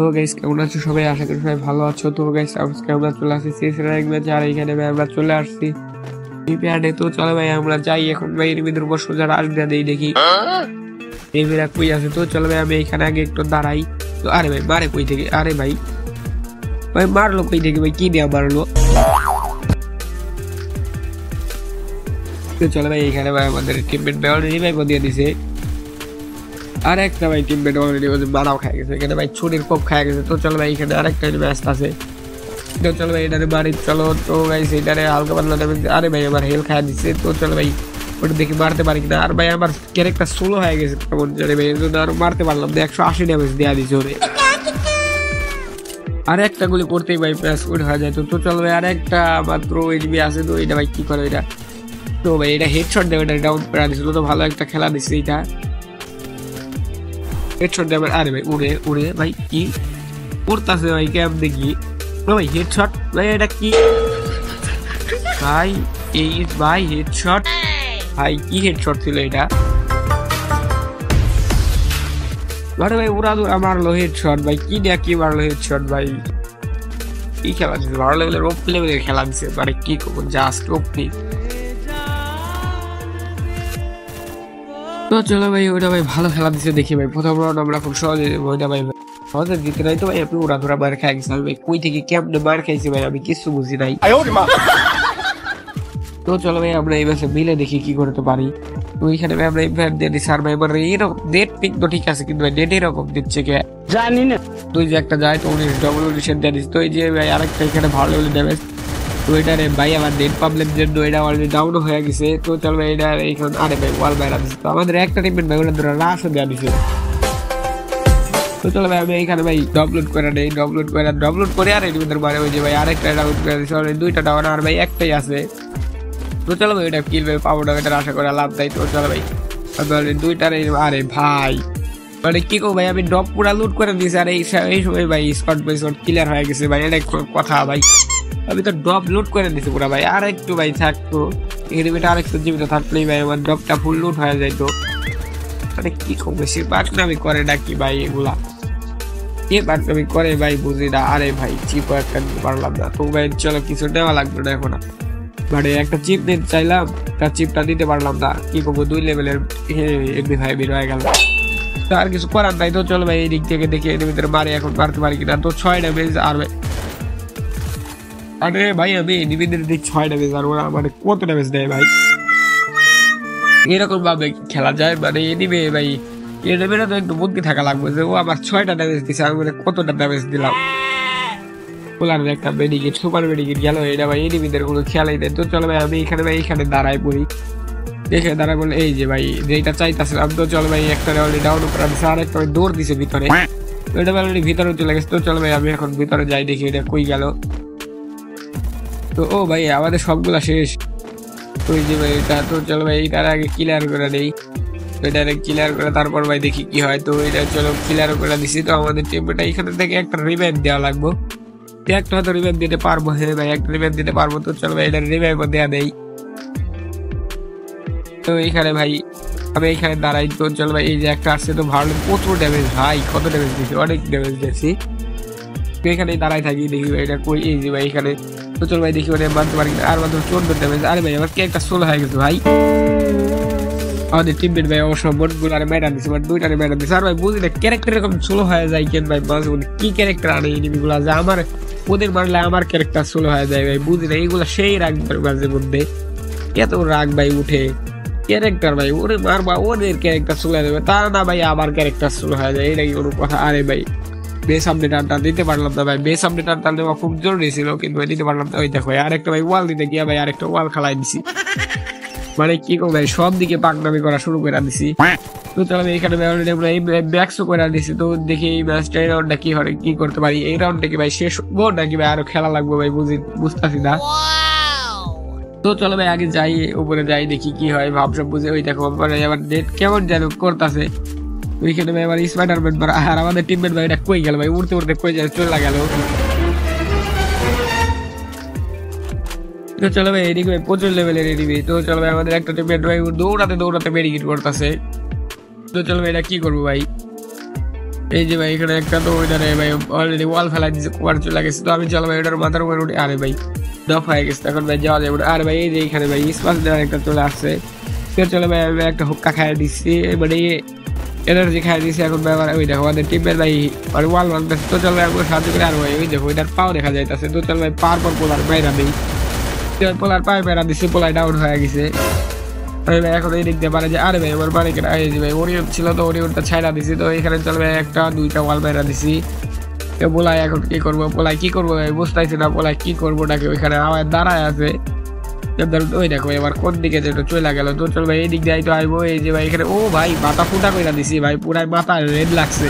Guys কেমন আছো সবাই? আশা করি সবাই ভালো আছো। তো গাইস আজকে আমরা চলে আসছি সিএসের এক ম্যাচে, আর এখানে আমরা চলে আসছি পিপিআরে। তো চলো ভাই আমরা যাই এখন ভাই এর ভিতর উপর সোজা আসবে দেই দেখি এই মেরা কই আছে। তো চলো ভাই আমি এখানে আগে একটু দাঁড়াই। তো আরে ভাই মারে কই থেকে? আরে ভাই ভাই মারলো কই থেকে? ভাই কি দিয়ে মারলো? তো চলো ভাই এখানে ভাই আমাদের টিমমেট ভাই অলরেডি ভাই দিয়ে দিছে, আর একটা ভাই টিমমেট অলরেডি মারাও খাই গেছে, এখানে ভাই ছুরির কোপ খাই গেছে। তো চলো ভাই এখানে আরেকটা ম্যাচ আছে। তো চলো ভাই এটারে বাড়ি চলো। তো গাইস এটারে হালকা পাতলা ড্যামেজ। আরে ভাই আমার হেল খাই দিচ্ছে। তো চলো ভাই ওটা দেখি মারতে পারি কিনা। আর ভাই আমার ক্যারেক্টার স্লো হয়ে গেছে কেমন জানি ভাই, এর জন্য আর মারতে পারলাম না। 180 ড্যামেজ দেওয়া দিচ্ছে ওরে, আর একটা গুলি করতেই ভাই প্যাস উড হয়ে যায়। তো চলো ভাই আর একটা মাত্র এনিমি আছে। তো এটা ভাই কি করে এটা? তো ভাই এটা হেডশট দেবে, এটা ডাউন করে দিছিল। তো ভালো একটা খেলা দিচ্ছে এটা, হেডশট দেবে। আরে ভাই উড়ে উড়ে ভাই কি উড়তাছে ভাই ক্যাম দেখি ভাই হেডশট। ভাই এটা কি ভাই? এই ভাই হেডশট ভাই, কি হেডশট ছিল এটা? আরে ভাই উড়া দুরা মারলো হেডশট ভাই, কি দেয়া কি মারলো হেডশট ভাই। কি খেলা দিচ্ছে, ভালো লেভেলের ওপ লেভেলের খেলা দিচ্ছে। মানে কি করবো, জাস্ট ওপি। তো চলো ভাই ওইটা ভাই ভালো খেলা দিচ্ছে দেখি ভাই। প্রথম রাউন্ড আমরা খুব সহজে ওইটা ভাই সহজে জিতে নাই। তো ভাই আপনি উড়া ধরা মার খাই গেছি ভাই, কই থেকে কেমনে মার খাইছি ভাই আমি কিছু বুঝি নাই। তো চলো ভাই আমরা এই ম্যাচে মিলে দেখি কি করতে পারি। তো এইখানে ভাই আমরা ইনভাইট দিয়ে দিচ্ছি। আর ভাই এবার এরকম নেট পিক তো ঠিক আছে, কিন্তু ভাই নেট এরকম দিচ্ছে কে জানি না। তুই যে একটা যায় তো 19 ডবল 19 দিয়ে দিচ্ছে। তো এই যে ভাই আরেকটা এখানে ভালো লেভেলের ড্যামেজ। তো এটারে ভাই আমার নেট প্রবলেম জন্য এটা অলরেডি ডাউন হয়ে গেছে। তো চলো ভাই এটা এইখানে আরে ভাই ওয়াল বাইরা দিচ্ছে। তো আমাদের একটা টিমমেট ভাই ওটা ধরে রাশও দেওয়া দিচ্ছে। তো চলো ভাই আমি এইখানে ভাই ডাউনলোড করে নেই, ডাউনলোড করে আর এর ভিতরে মানে ওই যে ভাই আরেকটা ডাউনলোড করে দিচ্ছে। অলরেডি দুইটা ডাউন আর ভাই একটাই আছে। তো চলো ভাই ওটা কিল ভাই পাবো না, এটা আশা করা লাভ নাই। তো চলো ভাই দুইটার আরে ভাই মানে কি কো ভাই আমি ড্রপ পুরা লুট করে দিয়েছি, আর এই সময় ভাই স্কট বাই স্কট ক্লিয়ার হয়ে গেছে ভাই। এটা কথা ভাই, আমি তো ড্রপ লুট করে দিয়েছি পুরা ভাই। আর একটু ভাই থাকতো এনিমিটা আরেকটু জীবিত থাকলেই ভাই আমার ড্রপটা ফুল লুট হয়ে যাইতো। মানে কি কো বেশি বাটনামি করে নাকি ভাই এগুলা, কে বাটনামি করে ভাই বুঝি না। আরে ভাই চিপ একটা নিতে পারলাম না। তো ভাই চলো কিছু নেওয়া লাগবে না এখন, মানে একটা চিপ নিতে চাইলাম, তার চিপটা দিতে পারলাম না। কি করবো, 2 লেভেলের এমনি ভাই বের হয়ে গেল, আর কিছু করার নাই। তো চলো ভাই এই দিক থেকে দেখে এর ভিতরে মারে, এখন মারতে পারি কিনা। তো 6 ড্যামেজ। আর ভাই আরে ভাই আমি এনিমিদের দিক 6 ড্যামেজ, আর ওরা মানে কত ড্যামেজ দেয় ভাই? এরকম ভাবে খেলা যায় মানে এনিমি ভাই? এনিমিরা তো একটু বুদ্ধি থাকা লাগবে যে ও আমার 6টা ড্যামেজ দিচ্ছে, আমি মানে কতটা ড্যামেজ দিলাম। পোলার একটা মেডিকেট সুপার মেডিকেট গেল, এটা ভাই এনিমিদের কোনো খেয়ালই দেয়। তো চলো ভাই আমি এখানে ভাই এখানে দাঁড়াই পড়ি, দেখে দাঁড়াই বলে এই যে ভাই যেটা চাইতেছিলাম। তো চলো ভাই একটা অলরেডি ডাউন করা দিচ্ছে, আর একটা দৌড় দিছে ভিতরে, ওইটা অলরেডি ভিতরে চলে গেছে। তো চলো ভাই আমি এখন ভিতরে যাই দেখি এটা কই গেল। তো ও ভাই আমাদের সবগুলা শেষ। তো এই যে ভাই এটা, তো চলো ভাই এটার আগে ক্লিয়ার করে নেই। তো এটা ক্লিয়ার করে তারপর ভাই দেখি কি হয়। তো এটা চলো ক্লিয়ার করে দিছি। তো আমাদের টিমটা এখানে থেকে একটা রিভাইভ দেওয়া লাগবে, একটা হয়তো রিভাইভ দিতে পারবো। হ্যাঁ ভাই একটা রিভাইভ দিতে পারবো। তো চলো ভাই এটা রিভাইভ দেওয়া দেই। তো এইখানে ভাই আমি এইখানে দাঁড়াই। তো চলো ভাই এই যে একটা আসছে, তো ভালো প্রচুর ড্যামেজ ভাই, কত ড্যামেজ দিয়েছি, অনেক ড্যামেজ দিয়েছি। তো এখানে দাঁড়াই থাকি দেখি ভাই এটা কই, এই যে ভাই এখানে। তো চলো ভাই দেখি ওটা মানতে পারি, আর মাত্র 14 ড্যামেজ। আরে ভাই আমার কে একটা সোলো হয়ে গেছে ভাই। আমাদের টিমমেট ভাই অবশ্য বোর্ডগুলো আর ম্যাডাম দিচ্ছে, বাট দুইটারে ম্যাডাম দিচ্ছে। আর ভাই বুঝি না ক্যারেক্টার এরকম সোলো হয়ে যায় কেন ভাই, মাঝে মধ্যে কি ক্যারেক্টার আনে এনিমিগুলো যে আমার ওদের মারলে আমার ক্যারেক্টার সোলো হয়ে যায় ভাই, বুঝি না এইগুলো সেই রাগ মাঝে মধ্যে, এত রাগ ভাই উঠে। ক্যারেক্টার ভাই ওরে মারবা ওদের ক্যারেক্টার সোলো হয়ে যাবে, তা না ভাই আমার ক্যারেক্টার সোলো হয়ে যায়, এটা কি কোনো কথা? আরে ভাই বেস আপডেটারটা দিতে পারলাম না ভাই, বেস আপডেটারটা দেওয়া খুব জরুরি ছিল, কিন্তু দিতে পারলাম না। ওই দেখো আরেকটা ভাই ওয়াল দিতে গিয়া ভাই আরেকটা ওয়াল খালাই দিছি, মানে কি কম ভাই সব দিকে পাকনামি করা শুরু করে দিছি। তো চলো এখানে আমরা এই ব্যাকসও করে দিছি। তো দেখি এই ম্যাচটা এই রাউন্ডটা কি হয়, কি করতে পারি। এই রাউন্ডটা কি ভাই শেষ হবো নাকি ভাই আরো খেলা লাগবে ভাই বুঝতেছি না। তো চলো ভাই আগে যাই, উপরে যাই দেখি কি হয়, ভাবসাব বুঝে। ওই দেখো আবার ডেট কেমন যেন করতেছে ওইখানে ভাই আবার স্পাইডারম্যান, আর আমাদের টিমমেট ভাই এটা কই গেল ভাই, উড়তে উড়তে কই যায় চলে গেল। তো চলো ভাই এদিকে ভাই প্রচুর লেভেলের এদিকে। তো চলো ভাই আমাদের একটা টিমমেট ভাই দৌড়াতে মেডিকেট করতেছে। তো চলো ভাই এটা কি করবো ভাই, এই যে ভাই এখানে একটা তো ওইটারে ভাই অলরেডি ওয়াল ফেলা দিচ্ছে, কুয়ার চলে গেছে। তো আমি চলো ভাই ওটার মাথার উপরে উঠে, আরে ভাই ডফ হয়ে গেছে, এখন ভাই যাওয়া যাবে। আর ভাই এই যে এখানে ভাই স্পাস দেওয়ার একটা চলে আসছে। চলে ভাই আমি একটা হুক্কা খাইয়ে দিচ্ছি, এবারে এনার্জি খাইয়ে দিচ্ছি। এখন ভাই আবার ওই দেখো আমাদের টিমের ভাই ওয়াল ভাঙতেছে। তো চলো ভাই সাহায্য করে। আর ভাই ওই দেখো ওইটার পাও দেখা যাইতেছে। তো চলো ভাই পাওয়ার পর পোলার বাইরা দিই, পোলার পায়ে বেড়া দিচ্ছি, পোলাই ডাউন হয়ে গেছে। ভাই এখন এই দেখতে পারে যে আরে ভাই আমার বাড়ি কেনা এই যে ভাই ওরিয়ন ছিল, তো ওরিয়নটা ছাইড়া দিছি। তো এখানে চলো ভাই একটা দুইটা ওয়াল বাইরা দিছি। পোলাই এখন কি করবো, পোলাই কি করবো ভাই বুঝতেছি না, পোলাই কি করবো নাকি ওইখানে আমার দাঁড়ায় আছে। ওই দেখো এবার কোন দিকে যেটা চলে গেল। তো চল ভাই এই দিক দিয়ে তো আইবো। এই যে ভাই এখানে ও ভাই মাথা ফুটা করে দিছি ভাই, পুরাই মাথা রেড লাগছে,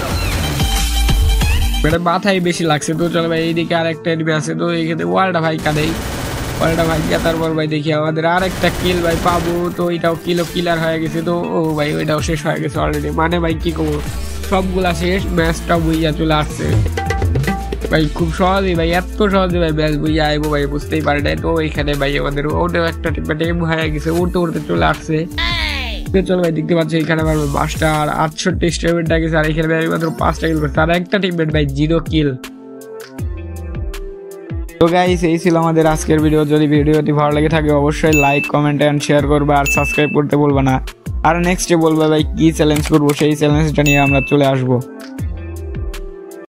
মাথায় বেশি লাগছে। তো চলো ভাই এইদিকে আরেকটা এনিমি আছে। তো এইখানে ওয়ালটা ভাই কাঁদেই, ওয়ালটা ভাই তারপর ভাই দেখি আমাদের আরেকটা কিল ভাই পাবো। তো ওইটাও কিলার হয়ে গেছে। তো ও ভাই ওইটাও শেষ হয়ে গেছে অলরেডি, মানে ভাই কি করবো সবগুলা শেষ, ম্যাচটা বুইয়া চলে আসছে ভাই খুব সহজেই ভাই, এত সহজে ভাই ম্যাচ বুইয়া আইবো ভাই বুঝতেই পারে নাই। তো এখানে ভাই আমাদের ওটাও একটা টিম হয়ে গেছে, উড়তে উড়তে চলে আসছে। চলো ভাই দেখতে পাচ্ছি এখানে আমার মাস্টার 68 স্টেমিনা গেছে, আর এখানে ভাই মাত্র 5টা কিল করছে, আর একটা টিমমেট ভাই 0 কিল। তো গাইস এই ছিল আমাদের আজকের ভিডিও। যদি ভিডিওটি ভালো লেগে থাকে অবশ্যই লাইক কমেন্ট এন্ড শেয়ার করবে, আর সাবস্ক্রাইব করতে বলবে না। আর নেক্সটে বলবে ভাই কি চ্যালেঞ্জ করবো, সেই চ্যালেঞ্জটা নিয়ে আমরা চলে আসবো।